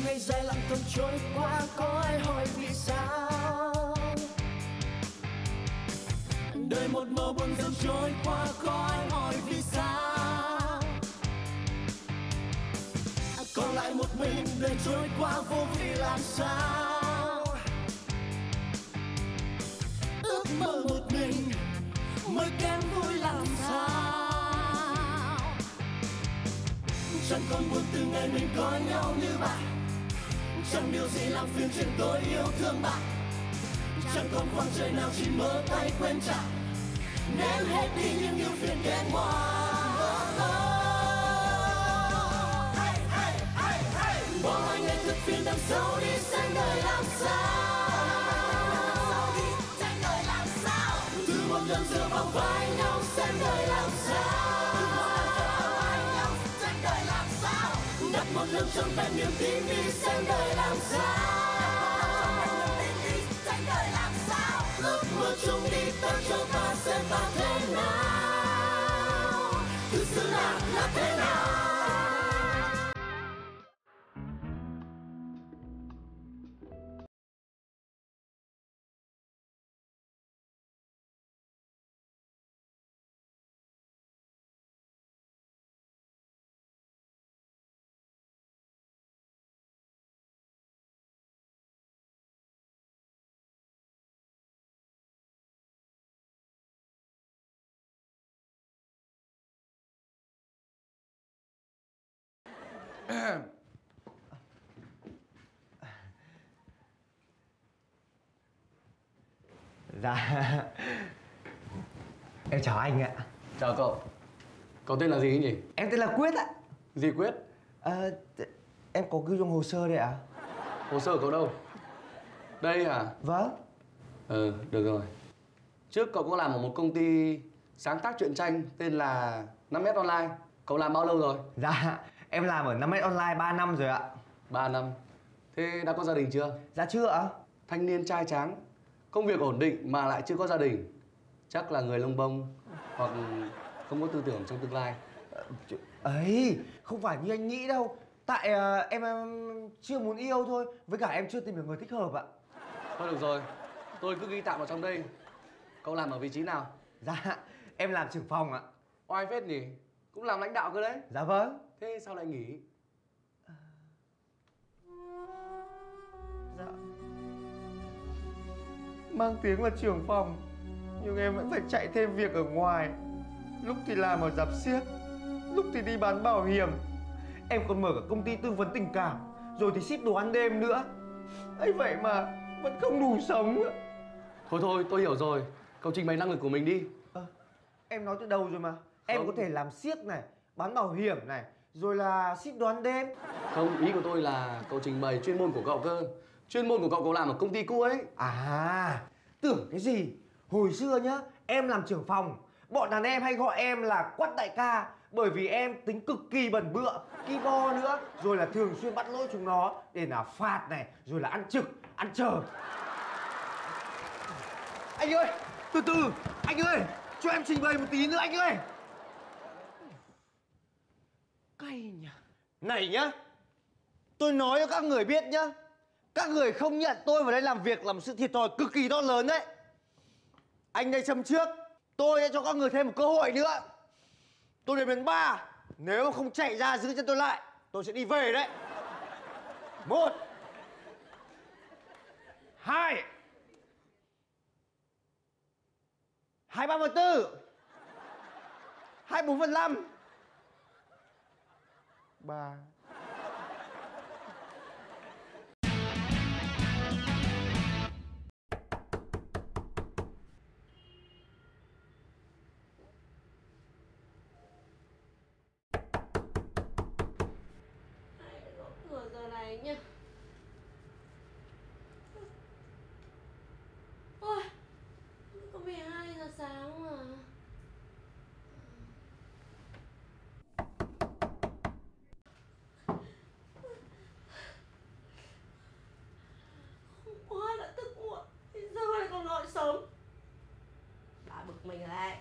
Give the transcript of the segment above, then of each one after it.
ngày dài lặng thầm trôi qua, có ai hỏi vì sao? Đời một màu buồn dần trôi qua, có ai hỏi vì sao? Còn lại một mình đời trôi qua vô vị làm sao? Ước mơ một mình mới kém vui làm sao? Chẳng còn buồn từ ngày mình có nhau như bạn, chẳng điều gì làm phiền chuyện tôi yêu thương bạn. Chẳng còn khoảng trời nào chỉ mơ tay quên trả, ném hết đi những yêu phiền kém hoa. Bỏ lại ngày thức phiền đằng sau đi, xem đời làm sao. Từ một lần dựa vào vai nhau, xem đời làm sao. Đặt một lần trọn vẹn niềm tin đi, xem đời làm sao. Ước mơ chung đi tới cho ta xem ta thế nào, thực sự là thế nào. Dạ. Em chào anh ạ. Chào cậu. Cậu tên là gì nhỉ? Em tên là Quyết ạ. Gì Quyết? Em có ghi trong hồ sơ đây ạ. Hồ sơ của cậu đâu? Đây à? Vâng. Được rồi. Trước cậu có làm ở một công ty sáng tác truyện tranh tên là 5S Online. Cậu làm bao lâu rồi? Dạ, em làm ở 5S Online 3 năm rồi ạ. 3 năm. Thế đã có gia đình chưa? Dạ chưa ạ. Thanh niên trai tráng, công việc ổn định mà lại chưa có gia đình, chắc là người lông bông hoặc không có tư tưởng trong tương lai. Ấy, không phải như anh nghĩ đâu. Tại em chưa muốn yêu thôi. Với cả em chưa tìm được người thích hợp ạ. Thôi được rồi, tôi cứ ghi tạm vào trong đây. Cậu làm ở vị trí nào? Dạ, em làm trưởng phòng ạ. Oai phết nhỉ, cũng làm lãnh đạo cơ đấy. Dạ vâng. Thế sao lại nghỉ? Dạ, mang tiếng là trưởng phòng nhưng em vẫn phải chạy thêm việc ở ngoài. Lúc thì làm ở rạp xiếc, lúc thì đi bán bảo hiểm. Em còn mở cả công ty tư vấn tình cảm, rồi thì ship đồ ăn đêm nữa. ấy vậy mà vẫn không đủ sống. Thôi, tôi hiểu rồi. Cậu trình bày năng lực của mình đi. Em nói từ đầu rồi mà. Em có thể làm xiếc này, bán bảo hiểm này, rồi là ship đồ ăn đêm. Không, ý của tôi là cậu trình bày chuyên môn của cậu cơ. Chuyên môn của cậu làm ở công ty cũ ấy. À, tưởng cái gì. Hồi xưa nhá, em làm trưởng phòng, bọn đàn em hay gọi em là Quắt đại ca. Bởi vì em tính cực kỳ bẩn bựa, ki bo nữa. Rồi là thường xuyên bắt lỗi chúng nó để là phạt này, rồi là ăn trực, ăn chờ. Anh ơi, từ từ, anh ơi, cho em trình bày một tí nữa anh ơi. Cay nhỉ. Này nhá, tôi nói cho các người biết nhá, các người không nhận tôi vào đây làm việc là một sự thiệt thòi cực kỳ to lớn đấy. Anh đây châm trước, tôi sẽ cho các người thêm một cơ hội nữa. Tôi đếm đến 3, nếu mà không chạy ra giữ chân tôi lại, tôi sẽ đi về đấy. 1 2 2/3/4 2/4/5 3. Cửa giờ này nhá. Ôi, có 12 giờ sáng mà. Hôm qua đã thức muộn, thì giờ lại còn gọi sớm. Bà bực mình rồi đấy.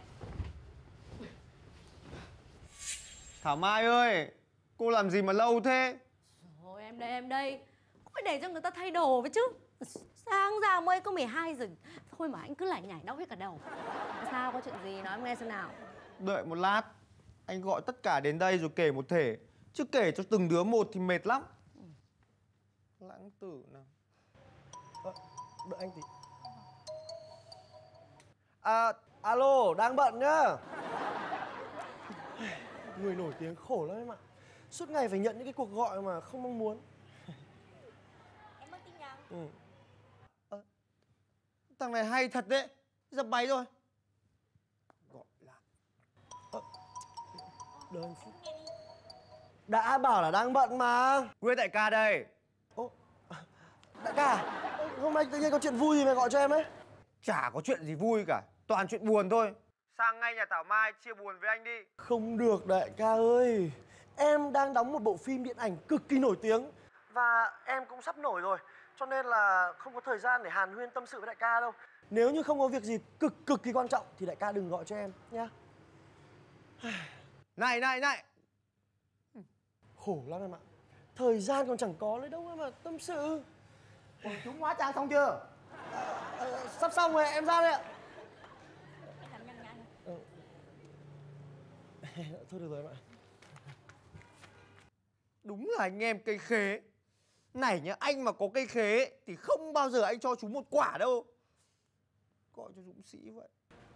Thảo Mai ơi, cô làm gì mà lâu thế? Ôi em đây. phải để cho người ta thay đồ với chứ. Sáng ra mới có 12 giờ thôi mà anh cứ lải nhải đau hết cả đầu. Sao, có chuyện gì nói em nghe xem nào. Đợi một lát, anh gọi tất cả đến đây rồi kể một thể. Chứ kể cho từng đứa một thì mệt lắm. Lãng tử nào. Đợi anh tí. Alo, đang bận nhá. Người nổi tiếng khổ lắm em ạ. Suốt ngày phải nhận những cái cuộc gọi mà không mong muốn. Em mất tin nhắn. Ừ. Thằng này hay thật đấy. Dập máy rồi. Gọi lại. Đợi anh phút. Đã bảo là đang bận mà. Quê đại ca đây. Ô, đại ca, hôm nay tự nhiên có chuyện vui gì mà gọi cho em ấy? Chả có chuyện gì vui cả. Toàn chuyện buồn thôi. Sang ngay nhà Thảo Mai chia buồn với anh đi. Không được đại ca ơi. Em đang đóng một bộ phim điện ảnh cực kỳ nổi tiếng. Và em cũng sắp nổi rồi. Cho nên là không có thời gian để hàn huyên tâm sự với đại ca đâu. Nếu như không có việc gì cực kỳ quan trọng thì đại ca đừng gọi cho em nhá. Này. Khổ lắm em ạ. Thời gian còn chẳng có lấy đâu mà tâm sự. Ủa, chúng hóa trang xong chưa? Sắp xong rồi, em ra đây ạ. Thôi được rồi em ạ. Đúng là anh em cây khế. Này nhá, anh mà có cây khế thì không bao giờ anh cho chúng một quả đâu. Gọi cho Dũng Sĩ vậy.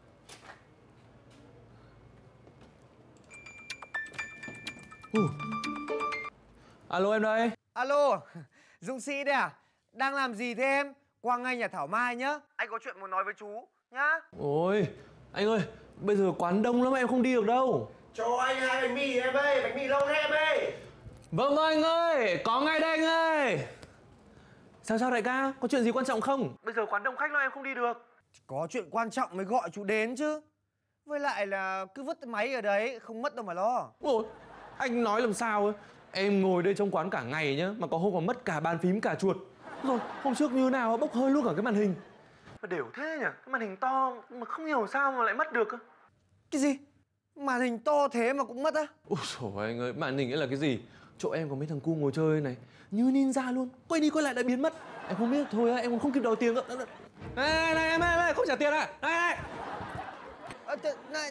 Alo em đây. Alo, Dũng Sĩ đây à? Đang làm gì thế em? Qua ngay nhà Thảo Mai nhá. Anh có chuyện muốn nói với chú nhá. Ôi, anh ơi, bây giờ quán đông lắm em không đi được đâu. Cho anh 2 bánh mì em ơi, bánh mì lâu nay em ơi. Vâng anh ơi, có ngay đây anh ơi. Sao đại ca, có chuyện gì quan trọng không? Bây giờ quán đông khách lắm em không đi được. Có chuyện quan trọng mới gọi chú đến chứ. Với lại là cứ vứt máy ở đấy, không mất đâu mà lo. Ôi, anh nói làm sao ấy. Em ngồi đây trong quán cả ngày nhá, mà có hôm còn mất cả bàn phím cả chuột. Rồi, hôm trước như nào bốc hơi luôn cả cái màn hình. Mà đều thế nhỉ, cái màn hình to mà không hiểu sao mà lại mất được cơ. Cái gì? Màn hình to thế mà cũng mất á? Ôi trời anh ơi, màn hình ấy là cái gì? Chỗ em có mấy thằng cu ngồi chơi này, như ninja luôn, quay đi quay lại đã biến mất. Em không biết thôi em còn không kịp đòi tiền cơ. Này em không trả tiền à? Này. Này.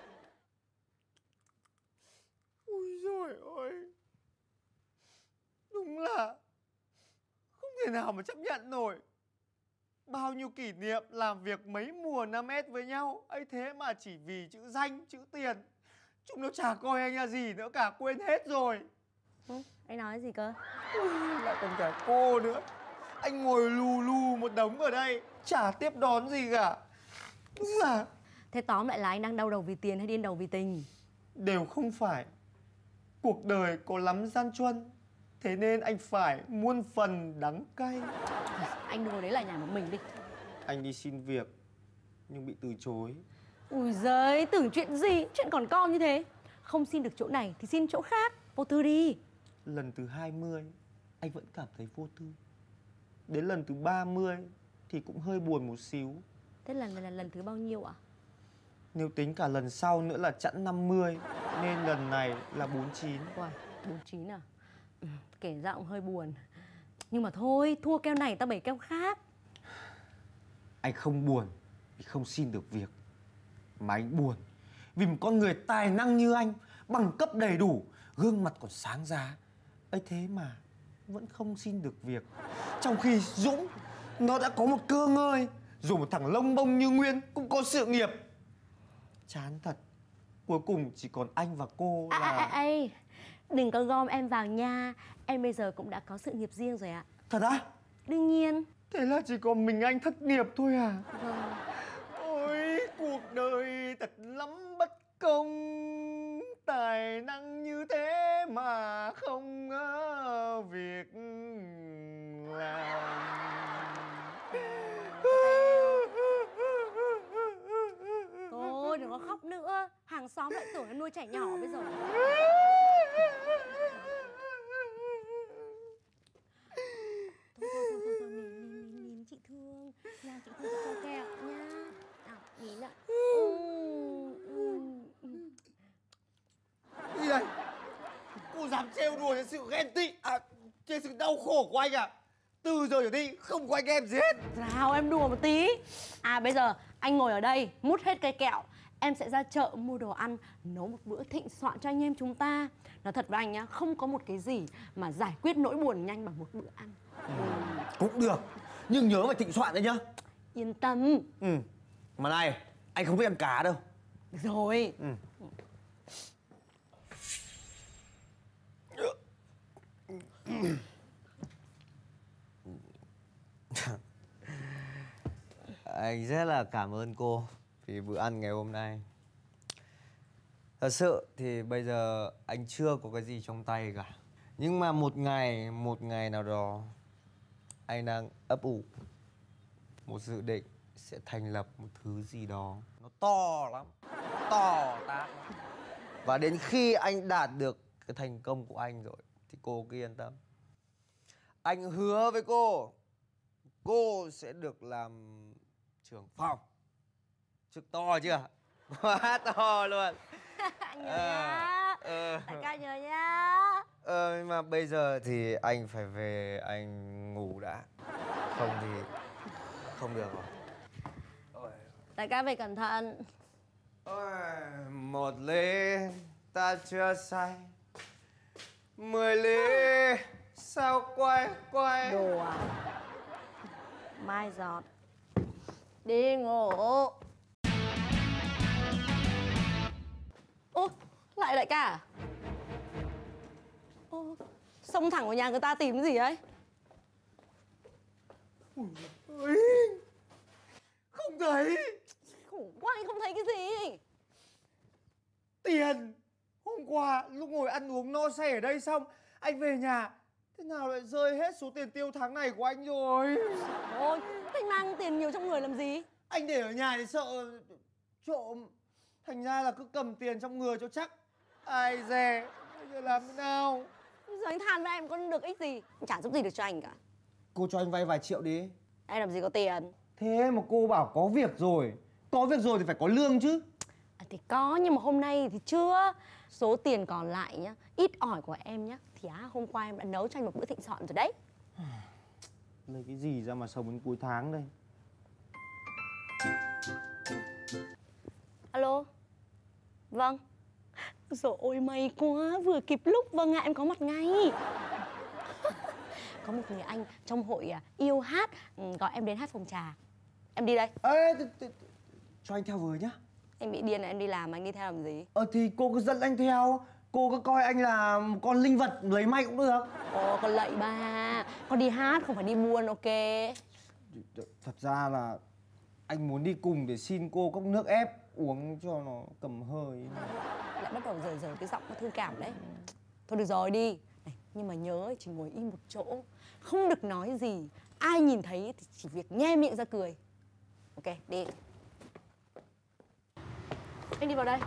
Ui giời ơi. Đúng là không thể nào mà chấp nhận nổi. Bao nhiêu kỷ niệm làm việc mấy mùa 5S với nhau, ấy thế mà chỉ vì chữ danh, chữ tiền. Chúng nó chả coi anh là gì nữa cả, quên hết rồi. Anh nói gì cơ? Lại còn cả cô nữa. Anh ngồi lù lù một đống ở đây, chả tiếp đón gì cả. Đúng là Thế tóm lại là anh đang đau đầu vì tiền hay điên đầu vì tình? đều không phải. Cuộc đời có lắm gian truân, thế nên anh phải muôn phần đắng cay. Anh đừng ngồi đấy lại nhảy một mình đi. Anh đi xin việc nhưng bị từ chối. Ui giời, tưởng chuyện gì, chuyện còn con như thế. Không xin được chỗ này thì xin chỗ khác, vô tư đi. Lần thứ 20 anh vẫn cảm thấy vô tư. Đến lần thứ 30 thì cũng hơi buồn một xíu. Thế lần này là lần thứ bao nhiêu ạ? Nếu tính cả lần sau nữa là chẵn 50, nên lần này là 49. Uầy, 49 à? Kể ra cũng hơi buồn. Nhưng mà thôi, thua keo này ta bày keo khác. Anh không buồn vì không xin được việc, mà anh buồn vì một con người tài năng như anh, bằng cấp đầy đủ, gương mặt còn sáng giá, ấy thế mà vẫn không xin được việc. Trong khi Dũng nó đã có một cơ ngơi, rồi một thằng lông bông như Nguyên cũng có sự nghiệp. Chán thật. Cuối cùng chỉ còn anh và cô là... Đừng có gom em vào nha. Em bây giờ cũng đã có sự nghiệp riêng rồi ạ. Thật á? Đương nhiên. Thế là chỉ còn mình anh thất nghiệp thôi à? Vâng. Ôi, cuộc đời thật lắm bất công. Tài năng như thế mà không việc làm. Thôi đừng có khóc nữa. Hàng xóm lại tưởng em nuôi trẻ nhỏ bây giờ. Thôi, nín chị thương. Nào chị thương cho kẹo nha. Nào, nín ạ. Gì đây? Cô dám trêu đùa trên sự ghen tị, trên sự đau khổ của anh à? Từ giờ trở đi không có anh em gì hết. Sao em đùa một tí. À bây giờ anh ngồi ở đây mút hết cây kẹo, em sẽ ra chợ mua đồ ăn, nấu một bữa thịnh soạn cho anh em chúng ta. Nói thật với anh nhá, không có một cái gì mà giải quyết nỗi buồn nhanh bằng một bữa ăn. Cũng được, nhưng nhớ phải thịnh soạn đấy nhá. Yên tâm. Mà này, anh không biết ăn cá đâu. Được rồi. Anh rất là cảm ơn cô vì bữa ăn ngày hôm nay. Thật sự thì bây giờ anh chưa có cái gì trong tay cả. Nhưng mà một ngày nào đó anh đang ấp ủ một dự định sẽ thành lập một thứ gì đó nó to lắm, to tát lắm. Và đến khi anh đạt được cái thành công của anh rồi thì cô cứ yên tâm. Anh hứa với cô sẽ được làm trưởng phòng. Chức to chưa? Quá to luôn. Anh nhớ nhá. Đại ca nhớ nhá. Nhưng mà bây giờ thì anh phải về anh ngủ đã. Không thì không được rồi. Đại ca về cẩn thận. Một ly ta chưa say, 10 ly sao quay. Đồ à? Mai giọt. Đi ngủ. Ô, lại đại ca à? Ô, xông thẳng vào nhà người ta tìm cái gì ấy? Không thấy Khổ quá, anh không thấy cái gì. tiền. Hôm qua lúc ngồi ăn uống no say ở đây xong anh về nhà, thế nào lại rơi hết số tiền tiêu tháng này của anh rồi. Ôi, thế mang tiền nhiều trong người làm gì? Anh để ở nhà thì sợ trộm, thành ra là cứ cầm tiền trong người cho chắc. Ai dè, bây giờ làm thế nào? Bây giờ anh than với em có được ích gì? Anh chả giúp gì được cho anh cả. Cô cho anh vay vài triệu đi. Em làm gì có tiền. Thế mà cô bảo có việc rồi. Có việc rồi thì phải có lương chứ. Thì có, nhưng mà hôm nay thì chưa. Số tiền còn lại nhá, ít ỏi của em nhá, thì hôm qua em đã nấu cho anh một bữa thịnh soạn rồi đấy. Lấy cái gì ra mà sống đến cuối tháng đây? Alo. Vâng. Rồi ôi may quá, vừa kịp lúc. Vâng ạ, em có mặt ngay. Có một người anh trong hội yêu hát gọi em đến hát phòng trà. Em đi đây. Ê, cho anh theo với nhá. Anh bị điên này, em đi làm anh đi theo làm gì? Thì cô cứ dẫn anh theo. Cô cứ coi anh là một con linh vật lấy may cũng được. Ồ, con lậy ba. Con đi hát không phải đi buôn, ok? Thật ra là anh muốn đi cùng để xin cô cốc nước ép uống cho nó cầm hơi. Lại bắt đầu rời cái giọng nó thương cảm đấy. Thôi được rồi, đi này, nhưng mà nhớ chỉ ngồi im một chỗ, không được nói gì. Ai nhìn thấy thì chỉ việc nhe miệng ra cười. Ok, đi. Anh đi vào đây.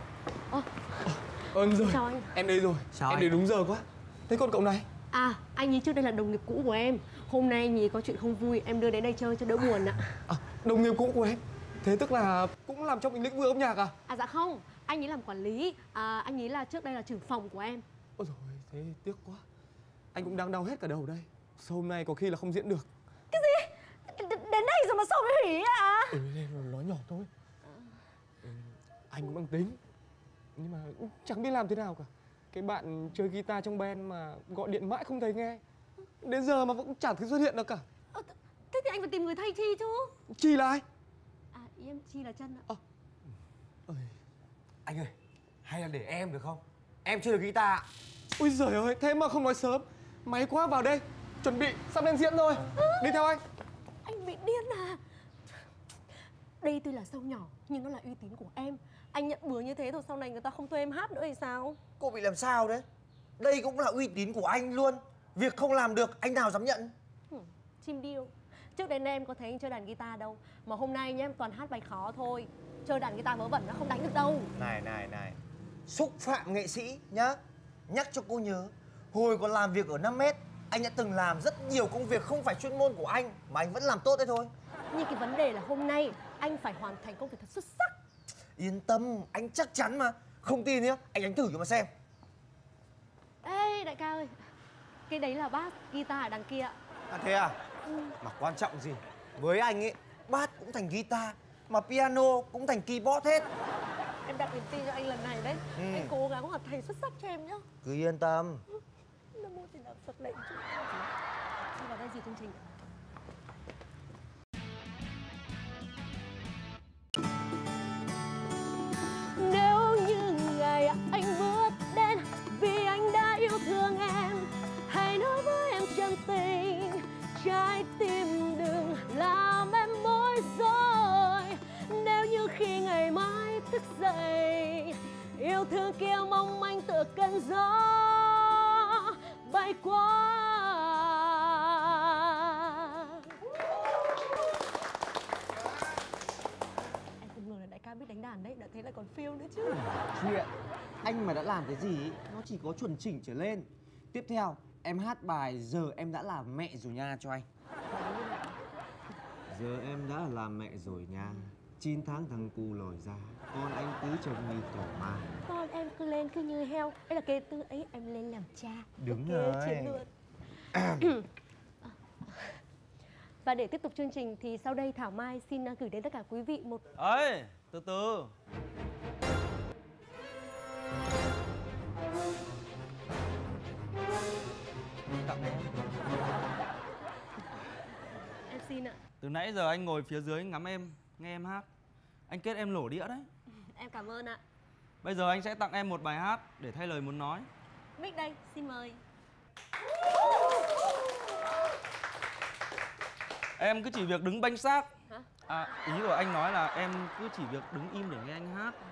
Rồi, Chào anh. em đây rồi. Chào em anh. đến đúng giờ quá. Thế còn cậu này? À, anh ấy trước đây là đồng nghiệp cũ của em. Hôm nay anh ấy có chuyện không vui, em đưa đến đây chơi cho đỡ buồn ạ. Đồng nghiệp cũ của em. Thế tức là cũng làm trong lĩnh vực âm nhạc à? À dạ không, anh ấy làm quản lý. Anh ấy là trước đây là trưởng phòng của em. Ôi dồi, thế tiếc quá. Anh cũng đang đau hết cả đầu đây. Sau hôm nay có khi là không diễn được. Cái gì? Đến đây rồi mà sao mới hủy à? Nói nhỏ thôi. Anh cũng đang tính, nhưng mà chẳng biết làm thế nào cả. Cái bạn chơi guitar trong band mà gọi điện mãi không thấy nghe, đến giờ mà vẫn chẳng thấy xuất hiện được cả. Thế thì anh phải tìm người thay Chi chứ. Chi là ai? À, ý em Chi là chân ạ. Anh ơi, hay là để em được không? Em chơi được guitar. Ôi giời ơi, thế mà không nói sớm. May quá, vào đây. Chuẩn bị sắp lên diễn rồi. Đi theo anh. Anh bị điên à? Đây tuy là show nhỏ nhưng nó là uy tín của em. Anh nhận bừa như thế rồi sau này người ta không thuê em hát nữa thì sao? Cô bị làm sao đấy? Đây cũng là uy tín của anh luôn. Việc không làm được anh nào dám nhận. Chim điêu. Trước đến đây em có thấy anh chơi đàn guitar đâu. Mà hôm nay nhá em toàn hát bài khó thôi. Chơi đàn guitar vớ vẩn nó không đánh được đâu. Này. Xúc phạm nghệ sĩ nhá. Nhắc cho cô nhớ, hồi còn làm việc ở 5M, anh đã từng làm rất nhiều công việc không phải chuyên môn của anh mà anh vẫn làm tốt đấy thôi. Nhưng cái vấn đề là hôm nay anh phải hoàn thành công việc thật xuất sắc. Yên tâm, anh chắc chắn mà. Không tin nhá, anh đánh thử cho mà xem. Ê đại ca ơi, cái đấy là bass, guitar ở đằng kia. À thế à? Mà quan trọng gì? Với anh ấy, bass cũng thành guitar, mà piano cũng thành keyboard hết. Em đặt niềm tin cho anh lần này đấy. Anh cố gắng hoàn thành xuất sắc cho em nhá. Cứ yên tâm. Nam mô Tiền Đạo Phật lệnh chúng đi vào đây gì chương trình. Nếu như ngày anh bước đến vì anh đã yêu thương em, hãy nói với em chân tình, trái tim đừng làm em bối rối. Nếu như khi ngày mai thức dậy, yêu thương kia mong manh tựa cơn gió bay qua. Em không ngờ là đại ca biết đánh đàn đấy, đã thế lại còn phiêu nữa chứ. Chuyện anh mà đã làm cái gì ý, nó chỉ có chuẩn chỉnh trở lên. Tiếp theo em hát bài Giờ Em Đã Là Mẹ Rồi Nha cho anh. Giờ em đã là mẹ rồi nha, 9 tháng thằng cu lòi ra, con anh cứ trông như tổ ma. Con em cứ lên cứ như heo, ấy là kế tư ấy em lên làm cha. Đúng Ok, rồi. chiến lược. Và để tiếp tục chương trình thì sau đây Thảo Mai xin gửi đến tất cả quý vị một... Ấy, từ từ. Tặng em. Em xin ạ. Từ nãy giờ anh ngồi phía dưới ngắm em, nghe em hát. Anh kết em lổ đĩa đấy. Em cảm ơn ạ. Bây giờ anh sẽ tặng em một bài hát để thay lời muốn nói. Mic đây, xin mời. Em cứ chỉ việc đứng banh xác. Hả? À, ý của anh nói là em cứ chỉ việc đứng im để nghe anh hát.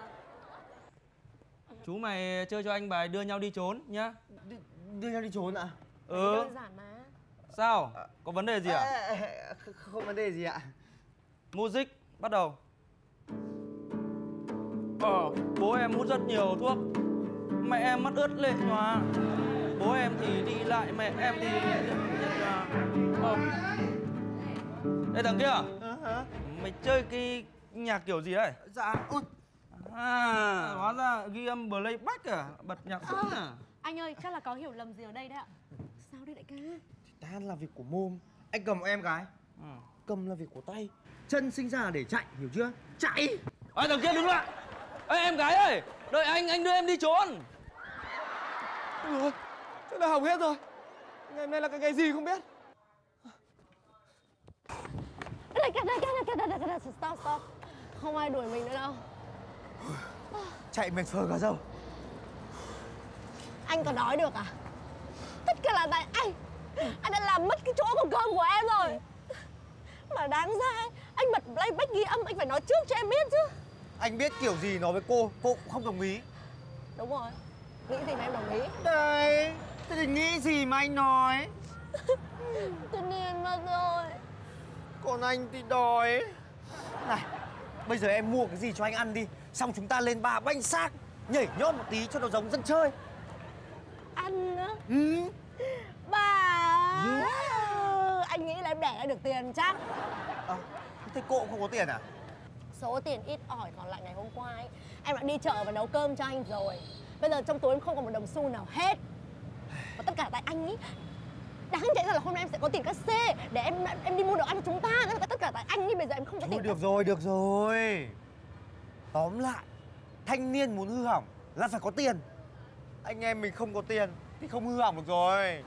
Chú mày chơi cho anh bài Đưa Nhau Đi Trốn nhá. Đưa nhau đi trốn ạ? Đơn giản mà. Sao? Có vấn đề gì à? Không vấn đề gì ạ. Music, bắt đầu. Bố em hút rất nhiều thuốc. Mẹ em mắt ướt lệ nhòa. Bố em thì đi lại, mẹ em thì nhất là... Ê thằng kia, mày chơi cái nhạc kiểu gì đấy? Dạ. Ôi, À, hóa ra ghi âm playback à? Bật nhạc xuống à? Anh ơi, chắc là có hiểu lầm gì ở đây đấy ạ. Sao đây đại ca? đàn là việc của mồm, anh cầm em cái. Cầm là việc của tay. Chân sinh ra là để chạy, hiểu chưa? Chạy. Ê thằng kia đứng lại. Ê em gái ơi, đợi anh đưa em đi trốn. Ôi, thế là hỏng hết rồi. Ngày hôm nay là cái ngày gì không biết. Đại ca, stop. Không ai đuổi mình nữa đâu. Chạy mệt phờ cả dâu. Anh còn nói được à? Tất cả là tại anh. Anh đã làm mất cái chỗ của cơm của em rồi. Mà đáng ra anh bật playback ghi âm anh phải nói trước cho em biết chứ. Anh biết kiểu gì nói với cô cũng không đồng ý. Đúng rồi. Nghĩ gì mà em đồng ý? Đấy, thế thì nghĩ gì mà anh nói. Tất nhiên mất rồi. Còn anh thì đòi. Này, bây giờ em mua cái gì cho anh ăn đi. Xong chúng ta lên bar banh xác, nhảy nhót một tí cho nó giống dân chơi. Ăn nữa. Ừ. Bà. Anh nghĩ là em để ra được tiền chắc. À, thế cô cũng không có tiền à? Số tiền ít ỏi còn lại ngày hôm qua ấy, em đã đi chợ và nấu cơm cho anh rồi. Bây giờ trong túi em không còn một đồng xu nào hết. Và tất cả tại anh ấy. Đáng chạy ra là hôm nay em sẽ có tiền cát xê để em đi mua đồ ăn cho chúng ta. Tất cả tại anh ấy, bây giờ em không có tiền. Thôi được rồi. Tóm lại, thanh niên muốn hư hỏng là phải có tiền. Anh em mình không có tiền thì không hư hỏng được rồi.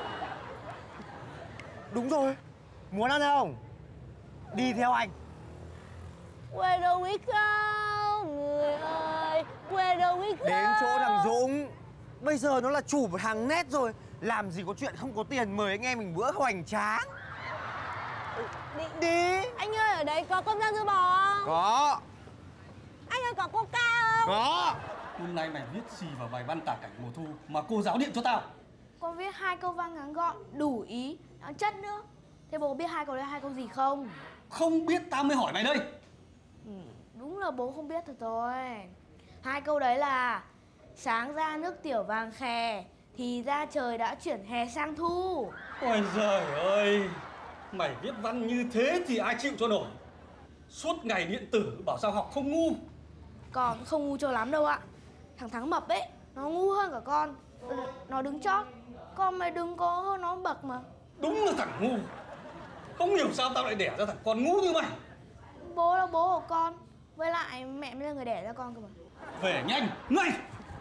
Đúng rồi. Muốn ăn không? Đi theo anh. Quê đâu ít cao, người ơi, quê đâu ít cao. Đến chỗ thằng Dũng. Bây giờ nó là chủ một hàng nét rồi. Làm gì có chuyện không có tiền mời anh em mình bữa hoành tráng. Đi. Anh ơi, ở đây có cơm rang dưa bò không? Có. Anh ơi, có coca không? Có. Hôm nay mày viết gì vào bài văn tả cảnh mùa thu mà cô giáo điện cho tao? Con viết 2 câu văn ngắn gọn, đủ ý, chất nữa. Thế bố biết 2 câu đấy 2 câu gì không? Không biết tao mới hỏi mày đây. Đúng là bố không biết thật rồi. 2 câu đấy là: sáng ra nước tiểu vàng khè, thì ra trời đã chuyển hè sang thu. Ôi giời ơi, mày viết văn như thế thì ai chịu cho nổi. Suốt ngày điện tử bảo sao học không ngu. Con không ngu cho lắm đâu ạ. Thằng Thắng mập ấy, nó ngu hơn cả con. Nó đứng chót, con mày đừng có hơn nó bậc mà. Đúng là thằng ngu. Không hiểu sao tao lại đẻ ra thằng con ngu như mày. Bố là bố của con, với lại mẹ mới là người đẻ ra con cơ mà. Về nhanh, ngay.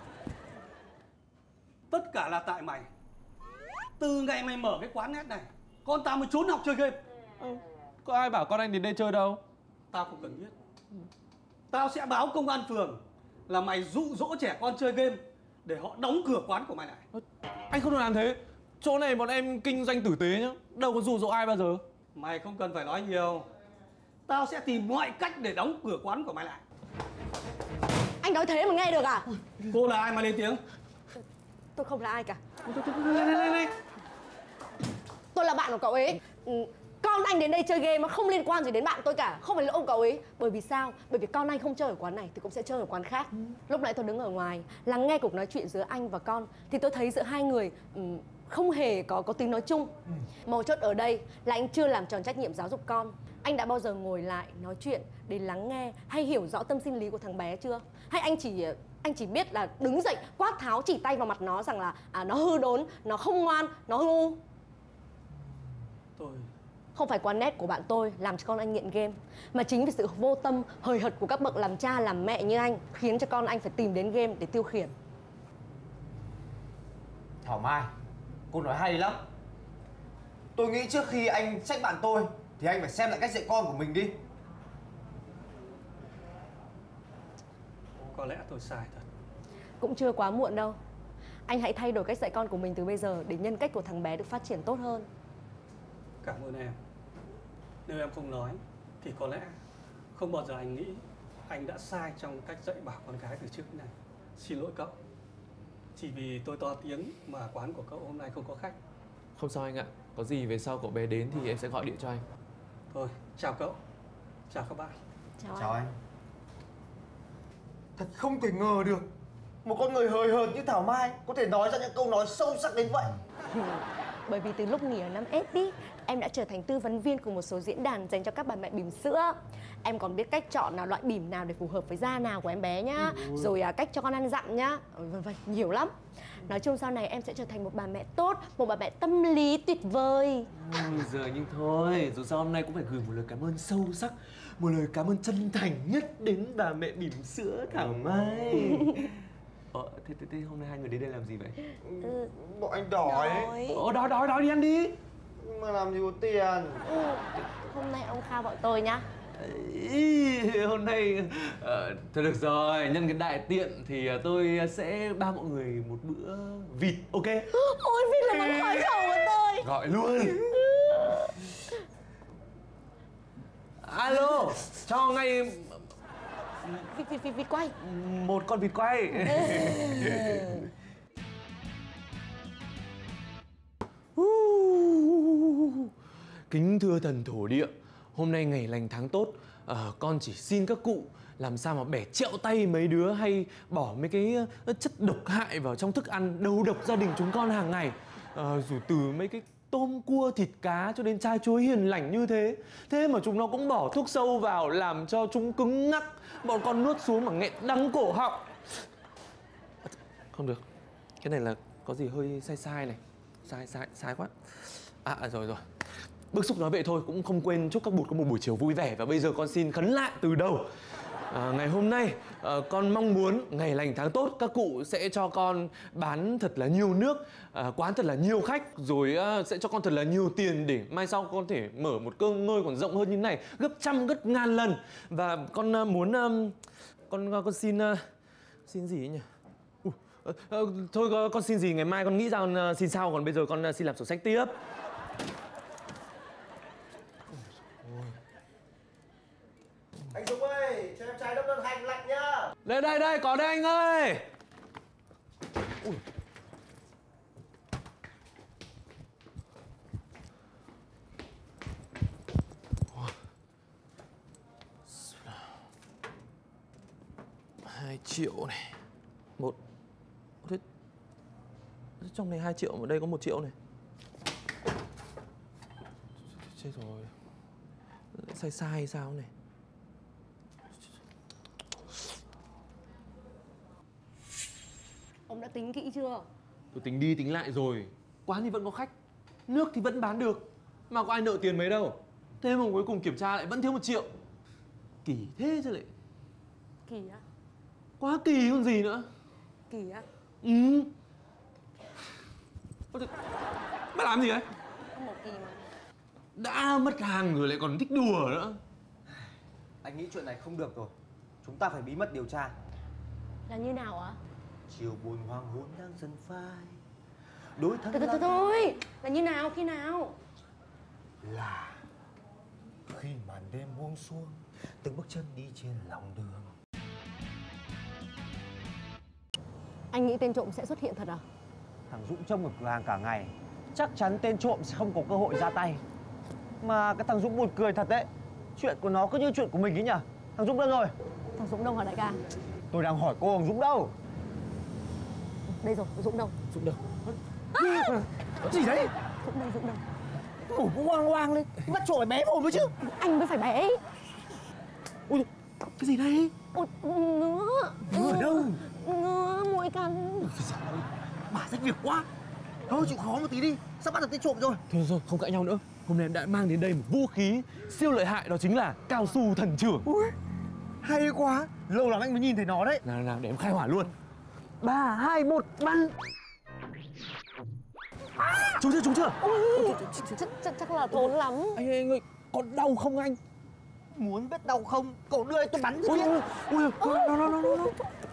Tất cả là tại mày. Từ ngày mày mở cái quán net này, con tao mới trốn học chơi game. Có ai bảo con anh đến đây chơi đâu. Tao không cần biết. Tao sẽ báo công an phường là mày dụ dỗ trẻ con chơi game để họ đóng cửa quán của mày lại. Anh không được làm thế. Chỗ này bọn em kinh doanh tử tế nhá, đâu có dụ dỗ ai bao giờ. Mày không cần phải nói nhiều. Tao sẽ tìm mọi cách để đóng cửa quán của mày lại. Anh nói thế mà nghe được à? Cô là ai mà lên tiếng? Tôi không là ai cả. Này. Tôi là bạn của cậu ấy. Con anh đến đây chơi game mà không liên quan gì đến bạn tôi cả. Không phải lỗi của cậu ấy. Bởi vì sao? Bởi vì con anh không chơi ở quán này thì cũng sẽ chơi ở quán khác. Lúc nãy tôi đứng ở ngoài lắng nghe cuộc nói chuyện giữa anh và con thì tôi thấy giữa hai người không hề có tiếng nói chung. Mấu chốt ở đây là anh chưa làm tròn trách nhiệm giáo dục con. Anh đã bao giờ ngồi lại nói chuyện để lắng nghe hay hiểu rõ tâm sinh lý của thằng bé chưa? Hay anh chỉ biết là đứng dậy quát tháo chỉ tay vào mặt nó rằng là nó hư đốn, nó không ngoan, nó ngu. Tôi... Không phải quán net của bạn tôi làm cho con anh nghiện game, mà chính vì sự vô tâm, hời hợt của các bậc làm cha làm mẹ như anh khiến cho con anh phải tìm đến game để tiêu khiển. Thảo Mai, cô nói hay lắm. Tôi nghĩ trước khi anh trách bạn tôi thì anh phải xem lại cách dạy con của mình đi. Có lẽ tôi sai thật. Cũng chưa quá muộn đâu. Anh hãy thay đổi cách dạy con của mình từ bây giờ để nhân cách của thằng bé được phát triển tốt hơn. Cảm ơn em. Nếu em không nói thì có lẽ không bao giờ anh nghĩ anh đã sai trong cách dạy bảo con gái từ trước này. Xin lỗi cậu. Chỉ vì tôi to tiếng mà quán của cậu hôm nay không có khách. Không sao anh ạ. Có gì về sau cậu bé đến thì em sẽ gọi điện cho anh. Thôi, chào cậu. Chào các bạn. Chào anh. Thật không thể ngờ được một con người hời hợt như Thảo Mai có thể nói ra những câu nói sâu sắc đến vậy. Bởi vì từ lúc nghỉ ở năm S đi, em đã trở thành tư vấn viên của một số diễn đàn dành cho các bà mẹ bỉm sữa. Em còn biết cách chọn loại bỉm nào để phù hợp với da nào của em bé nhá. Rồi cách cho con ăn dặm nhá. Vân vân, nhiều lắm. Nói chung sau này em sẽ trở thành một bà mẹ tốt, một bà mẹ tâm lý tuyệt vời. Giờ nhưng thôi, dù sao hôm nay cũng phải gửi một lời cảm ơn sâu sắc, một lời cảm ơn chân thành nhất đến bà mẹ bỉm sữa Thảo Mai. Thế hôm nay hai người đến đây làm gì vậy? Bọn anh đói. Đói đi ăn đi. Nhưng mà làm gì có tiền. Hôm nay ông khao bọn tôi nhá. Hôm nay thôi được rồi, nhân cái đại tiện thì tôi sẽ bao mọi người một bữa vịt, ok? Ôi, vịt là món khoái khẩu của tôi. Gọi luôn. Alo, cho ngay Vịt quay. một con vịt quay. Kính thưa thần thổ địa, hôm nay ngày lành tháng tốt, con chỉ xin các cụ làm sao mà bẻ trẹo tay mấy đứa hay bỏ mấy cái chất độc hại vào trong thức ăn đầu độc gia đình chúng con hàng ngày. Rồi từ mấy cái tôm cua thịt cá cho đến chai chuối hiền lành như thế, thế mà chúng nó cũng bỏ thuốc sâu vào làm cho chúng cứng ngắc, bọn con nuốt xuống mà nghẹn đắng cổ họng. Không được, cái này là có gì hơi sai này, sai quá. Rồi bức xúc nói vậy thôi, cũng không quên chúc các bụt có một buổi chiều vui vẻ. Và bây giờ con xin khấn lại từ đầu. Ngày hôm nay con mong muốn ngày lành tháng tốt các cụ sẽ cho con bán thật là nhiều nước, quán thật là nhiều khách, rồi sẽ cho con thật là nhiều tiền để mai sau con thể mở một cơ ngơi còn rộng hơn như này gấp trăm gấp ngàn lần. Và con muốn con xin gì ấy nhỉ? Thôi con xin gì ngày mai con nghĩ ra con xin sau, còn bây giờ con xin làm sổ sách tiếp. Anh Dũng ơi, cho em chai đốc đơn hành lạnh nhá. Đây, có đây anh ơi. Ui. $2 triệu này. Thế trong này 2 triệu mà đây có 1 triệu này. Chết rồi. Sai hay sao này? Ông đã tính kỹ chưa? Tôi tính đi tính lại rồi. Quán thì vẫn có khách. Nước thì vẫn bán được, mà có ai nợ tiền mấy đâu. Thế mà cuối cùng kiểm tra lại vẫn thiếu 1 triệu. Kỳ thế chứ lại. Kỳ á? Quá kỳ còn gì nữa. Kỳ á? Ừ. Mày làm gì đấy? Không một kỳ mà. Đã mất hàng rồi lại còn thích đùa nữa. Anh nghĩ chuyện này không được rồi. Chúng ta phải bí mật điều tra. Là như nào ạ? Chiều buồn hoàng hôn đang dần phai. Đôi thân Thôi, là như nào, khi nào? là khi màn đêm buông xuống, từng bước chân đi trên lòng đường. Anh nghĩ tên trộm sẽ xuất hiện thật à? Thằng Dũng trông ở cửa hàng cả ngày, chắc chắn tên trộm sẽ không có cơ hội ra tay. Mà cái thằng Dũng buồn cười thật đấy. Chuyện của nó cứ như chuyện của mình ấy nhỉ. Thằng Dũng đâu rồi? Thằng Dũng đâu hả đại ca? Tôi đang hỏi cô, thằng Dũng đâu? Đây rồi, Dũng đâu? Dũng đâu? Cái gì đấy? Dũng đâu? Ngủ cũng hoang hoang lên, bắt trộm phải bé mồm mới chứ. Anh mới phải bé. Ôi, cái gì đây? Ôi, ngứa. Ngứa ở đâu? Ngứa, mũi cắn. Bà rách việc quá. Thôi chịu khó một tí đi, sắp bắt được tên trộm rồi. Thôi, không cãi nhau nữa. Hôm nay em đã mang đến đây một vũ khí siêu lợi hại, đó chính là cao su thần trưởng. Ui, hay quá. Lâu lắm anh mới nhìn thấy nó đấy. Nào, để em khai hỏa luôn. 3, 2, 1, bắn. Trúng chưa? Chắc là tốn lắm. Anh ơi, có đau không anh? Muốn biết đau không? Cậu đưa tôi bắn cho biết. Nó.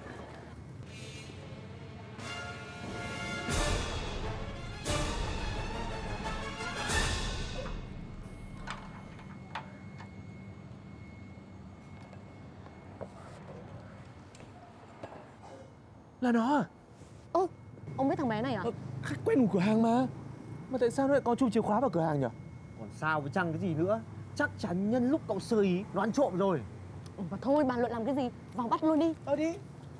Là nó à? Ơ, ông biết thằng bé này à? Khách quen của cửa hàng mà. Mà tại sao nó lại có chùm chìa khóa vào cửa hàng nhỉ? Còn sao với chăng cái gì nữa? Chắc chắn nhân lúc cậu sơ ý nó ăn trộm rồi. Và thôi, bàn luận làm cái gì? Vào bắt luôn đi. Đi.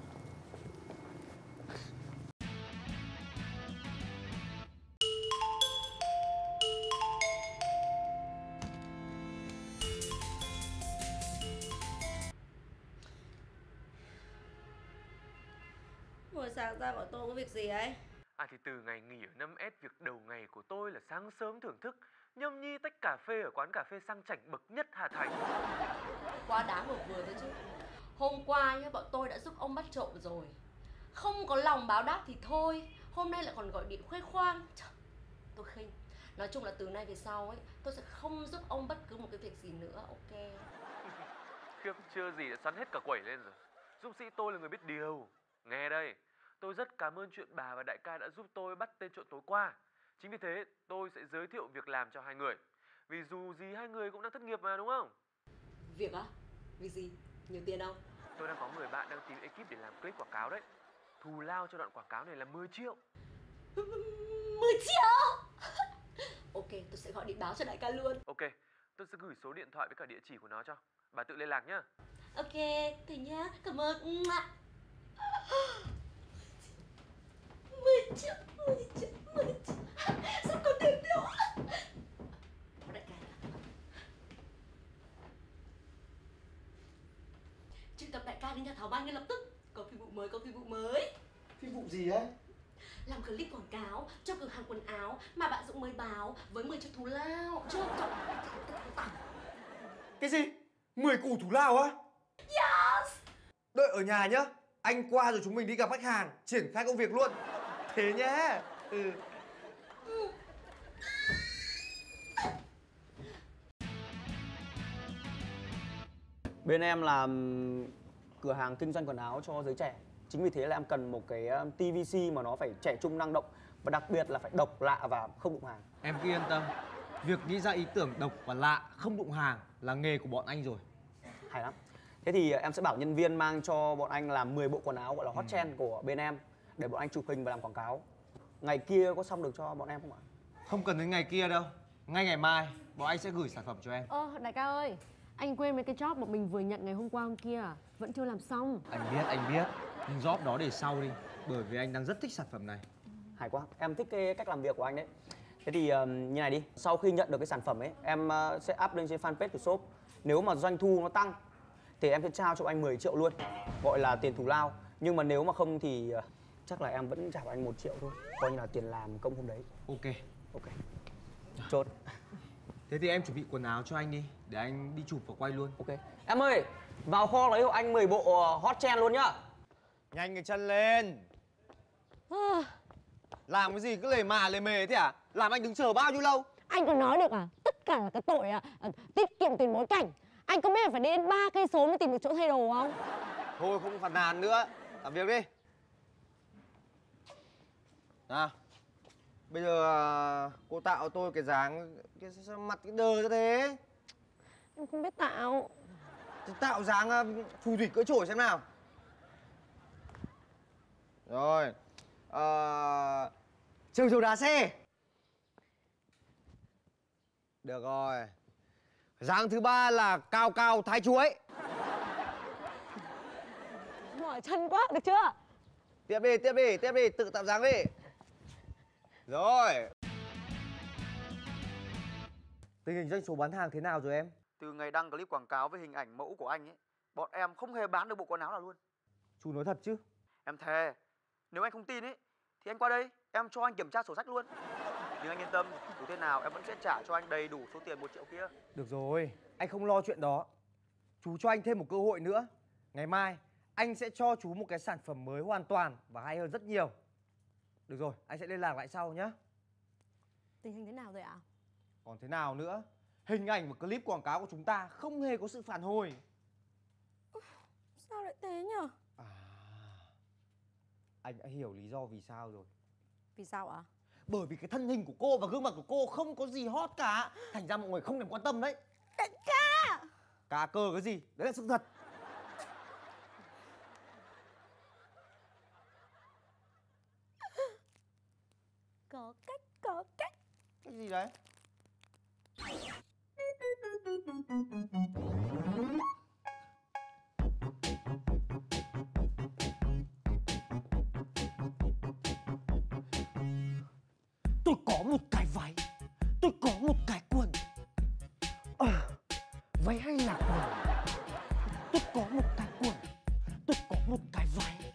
Buổi sáng ra bọn tôi có việc gì ấy? Thì từ ngày nghỉ ở 5S, việc đầu ngày của tôi là sáng sớm thưởng thức nhâm nhi tách cà phê ở quán cà phê sang chảnh bậc nhất Hà Thành. Quá đáng vừa thôi chứ. Hôm qua nhá, bọn tôi đã giúp ông bắt trộm rồi. Không có lòng báo đáp thì thôi, hôm nay lại còn gọi điện khoe khoang. Trời, tôi khinh. Nói chung là từ nay về sau ấy, tôi sẽ không giúp ông bất cứ một cái việc gì nữa, ok? Khiếp, chưa gì đã xoắn hết cả quẩy lên rồi. Dũng sĩ tôi là người biết điều. Nghe đây, tôi rất cảm ơn chuyện bà và đại ca đã giúp tôi bắt tên trộm tối qua. Chính vì thế, tôi sẽ giới thiệu việc làm cho hai người. Vì dù gì hai người cũng đang thất nghiệp mà, đúng không? Việc á? Việc gì? Nhiều tiền không? Tôi đang có người bạn đang tìm ekip để làm clip quảng cáo đấy. Thù lao cho đoạn quảng cáo này là 10 triệu. 10 triệu? Ok, tôi sẽ gọi điện báo cho đại ca luôn. Ok, tôi sẽ gửi số điện thoại với cả địa chỉ của nó cho. Bà tự liên lạc nhá. Ok, thế nhá, cảm ơn. 10 triệu. Sao có tiền đâu? Có đại ca. Triệu tập đại ca đi nhà Thảo Mai ngay lập tức. Có phi vụ mới. Phi vụ gì ấy? Làm clip quảng cáo cho cửa hàng quần áo mà bạn Dũng mới báo với 10 triệu thù lao. Chưa cộng. Cái gì? 10 củ thủ lao á? Yes. Đợi ở nhà nhá. Anh qua rồi chúng mình đi gặp khách hàng, triển khai công việc luôn. Thế nhé. Bên em làm cửa hàng kinh doanh quần áo cho giới trẻ. Chính vì thế là em cần một cái TVC mà nó phải trẻ trung năng động. Và đặc biệt là phải độc lạ và không đụng hàng. Em cứ yên tâm. Việc nghĩ ra ý tưởng độc và lạ, không đụng hàng là nghề của bọn anh rồi. Hay lắm. Thế thì em sẽ bảo nhân viên mang cho bọn anh làm 10 bộ quần áo gọi là hot trend của bên em. Để bọn anh chụp hình và làm quảng cáo. Ngày kia có xong được cho bọn em không ạ? Không cần đến ngày kia đâu. Ngay ngày mai, bọn anh sẽ gửi sản phẩm cho em. Đại ca ơi, anh quên mấy cái job mà mình vừa nhận ngày hôm qua hôm kia à? Vẫn chưa làm xong. Anh biết. Nhưng job đó để sau đi. Bởi vì anh đang rất thích sản phẩm này. Hay quá, em thích cái cách làm việc của anh đấy. Thế thì như này đi, sau khi nhận được cái sản phẩm ấy, em sẽ up lên trên fanpage của shop. Nếu mà doanh thu nó tăng thì em sẽ trao cho anh 10 triệu luôn, gọi là tiền thù lao. Nhưng mà nếu mà không thì chắc là em vẫn trả anh 1 triệu thôi, coi như là tiền làm công hôm đấy. Ok. Chốt. Thế thì em chuẩn bị quần áo cho anh đi, để anh đi chụp và quay luôn. Ok. Em ơi, vào kho lấy hộ anh 10 bộ hot trend luôn nhá. Nhanh cái chân lên. Làm cái gì cứ lề mà lề mề thế à? Làm anh đứng chờ bao nhiêu lâu? Anh có nói được à? Tất cả là cái tội tiết kiệm tiền bối cảnh. Anh có biết là phải đi đến 3 cây số mới tìm được chỗ thay đồ không? Thôi không phàn nàn nữa, làm việc đi. Nào, bây giờ cô tạo tôi cái dáng sao mặt cái đờ ra thế? Em không biết tạo. Thì tạo dáng phù thủy cỡ trội xem nào. Rồi, trêu trầu đá xe. Được rồi. Dáng thứ ba là cao cao thái chuối. Mỏi chân quá, được chưa? Tiếp đi, tiếp đi, tiếp đi, tự tạo dáng đi. Rồi. Tình hình doanh số bán hàng thế nào rồi em? Từ ngày đăng clip quảng cáo với hình ảnh mẫu của anh ấy, bọn em không hề bán được bộ quần áo nào luôn. Chú nói thật chứ? Em thề. Nếu anh không tin ấy, thì anh qua đây, em cho anh kiểm tra sổ sách luôn. Nhưng anh yên tâm, dù thế nào em vẫn sẽ trả cho anh đầy đủ số tiền 1 triệu kia. Được rồi, anh không lo chuyện đó. Chú cho anh thêm một cơ hội nữa. Ngày mai, anh sẽ cho chú một cái sản phẩm mới hoàn toàn và hay hơn rất nhiều. Được rồi, anh sẽ liên lạc lại sau nhé. Tình hình thế nào rồi ạ? Còn thế nào nữa? Hình ảnh và clip quảng cáo của chúng ta không hề có sự phản hồi. Sao lại thế nhở? Anh đã hiểu lý do vì sao rồi. Vì sao ạ? Bởi vì cái thân hình của cô và gương mặt của cô không có gì hot cả. Thành ra mọi người không thèm quan tâm đấy. Đại ca! Cá cơ cái gì? Đấy là sự thật. Có cách, có cách. Cái gì đấy? Tôi có một cái váy, tôi có một cái quần. Váy hay là quần? Tôi có một cái quần, tôi có một cái váy.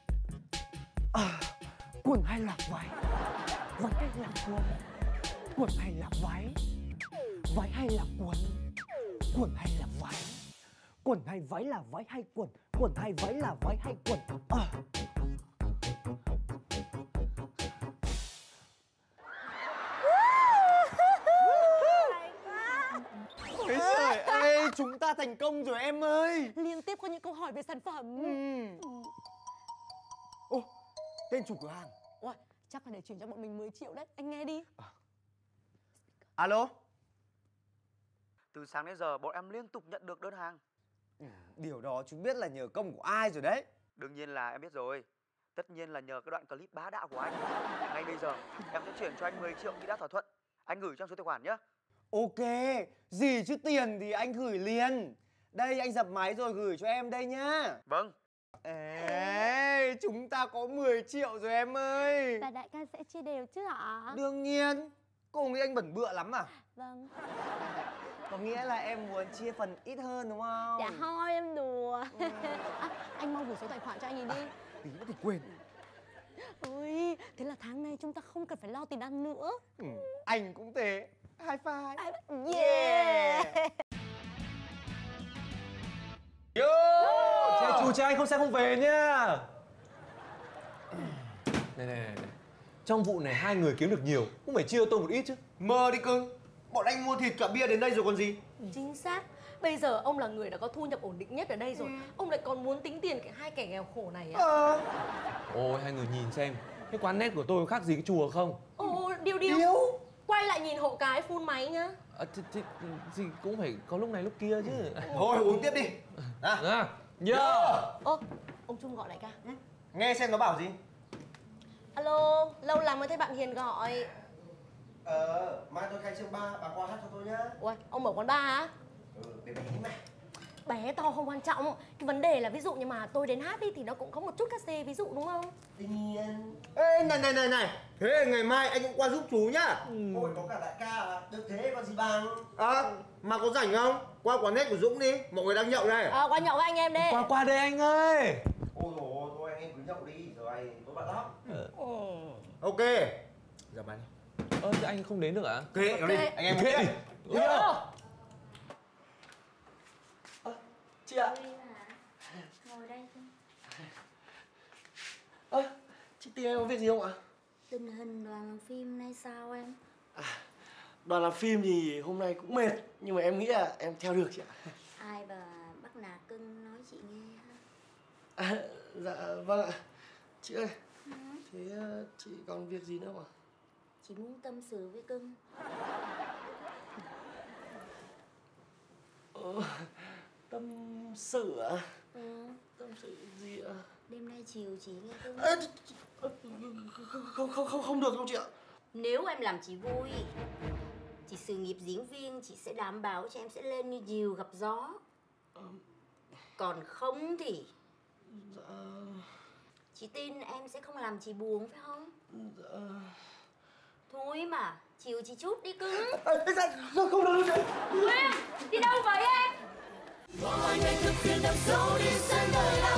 Quần hay là váy? Váy hay là quần? Quần hay là váy? Váy hay là quần? Quần hay là váy? Quần hay váy là váy hay quần? Quần hay váy là váy hay quần? Ôi trời ơi, chúng ta thành công rồi em ơi. Liên tiếp có những câu hỏi về sản phẩm. Ô, tên chủ cửa hàng. Ôi, chắc là để chuyển cho bọn mình 10 triệu đấy. Anh nghe đi. Alo. Từ sáng đến giờ bọn em liên tục nhận được đơn hàng. Điều đó chú biết là nhờ công của ai rồi đấy. Đương nhiên là em biết rồi. Tất nhiên là nhờ cái đoạn clip bá đạo của anh. Ngay bây giờ em sẽ chuyển cho anh 10 triệu như đã thỏa thuận. Anh gửi trong số tài khoản nhé. Ok, gì chứ tiền thì anh gửi liền. Đây anh dập máy rồi gửi cho em đây nhá. Vâng. Ê, chúng ta có 10 triệu rồi em ơi. Và đại ca sẽ chia đều chứ hả? Đương nhiên. Cô nghĩ anh bẩn bựa lắm à? Vâng. Có nghĩa là em muốn chia phần ít hơn đúng không? Dạ thôi em đùa. Anh mau gửi số tài khoản cho anh nhìn đi. Tí nữa thì quên. Ôi, thế là tháng này chúng ta không cần phải lo tiền ăn nữa. Anh cũng thế. High five. Yeah. Che chú cho anh không xe không về nhá. Này. Trong vụ này hai người kiếm được nhiều, cũng phải chia cho tôi một ít chứ. Mơ đi cưng. Bọn anh mua thịt cả bia đến đây rồi còn gì. Chính xác. Bây giờ ông là người đã có thu nhập ổn định nhất ở đây rồi. Ông lại còn muốn tính tiền hai kẻ nghèo khổ này à? Ôi hai người nhìn xem, cái quán net của tôi khác gì cái chùa không? Ồ, Điêu. Quay lại nhìn hộ cái phun máy nhá. Thì cũng phải có lúc này lúc kia chứ. Thôi uống tiếp đi. Ơ, ông Trung gọi lại ca. Nghe xem nó bảo gì. Alo, lâu lắm mới thấy bạn Hiền gọi. Mai tôi khai trương bar, bà qua hát cho tôi nhá. Ui, ông mở quán bar á? Để bé mà. Bé to không quan trọng. Cái vấn đề là ví dụ như mà tôi đến hát đi thì nó cũng có một chút cát xê, ví dụ đúng không? Đương nhiên. Ê, này. Thế ngày mai anh cũng qua giúp chú nhá. Ôi, có cả đại ca à, được thế còn gì bằng. Mà có rảnh không? Qua quán net của Dũng đi, mọi người đang nhậu đây. Qua nhậu với anh em đi. Qua đây anh ơi. Ôi dồi ôi, thôi anh em cứ nhậu đi, rồi tôi bận lắm. Ok, giờ bài đi. Thế anh không đến được à? Kệ nó đi, anh em Kệ đi. Chị ạ. Ngồi đây thôi. Chị tìm em có việc gì không ạ? Tình hình đoàn làm phim nay sao em? Đoàn làm phim thì hôm nay cũng mệt, nhưng mà em nghĩ là em theo được chị ạ. Ai bà bắt nạt cưng nói chị nghe ha? Dạ vâng ạ. Chị ơi, thế chị còn việc gì nữa không ạ? Chị muốn tâm sự với cưng. Tâm sự ạ? Tâm sự gì ạ? Đêm nay chiều chị nghe cưng. Không được đâu chị ạ. Nếu em làm chị vui, chị sự nghiệp diễn viên chị sẽ đảm bảo cho em sẽ lên như diều gặp gió. Còn không thì chị tin em sẽ không làm chị buồn phải không? Thôi mà, chiều chị chút đi cưng. Không được đâu chị. Em đi đâu vậy em? Mọi ngày thức phiền đằng sâu đi xem đời làm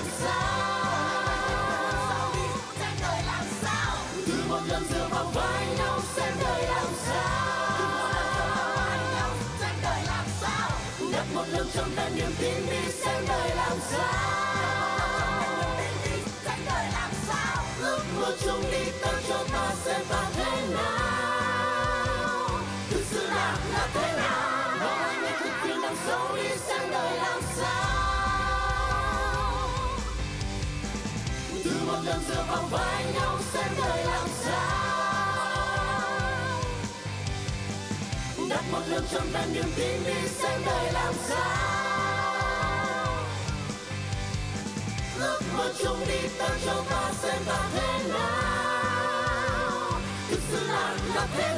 sao. Xem đời làm sao. Thử một lần dựa vào vai nhau xem đời làm sao. Xem đời làm sao. Nhắc một lần trong ta niềm tin đi xem đời làm sao. Xem đời làm sao. Ước mơ chung đi tới cho ta xem ta thế nào. Thực sự là thế nào. Mọi ngày thức phiền đằng sâu đi xem đời làm sao. Thử một lần dựa vào vai nhau xem đời làm sao. Đặt một lần trong ta niềm tin đi xem đời làm sao. Ước mơ chung đi tới cho ta xem ta thế nào. Thực sự là thế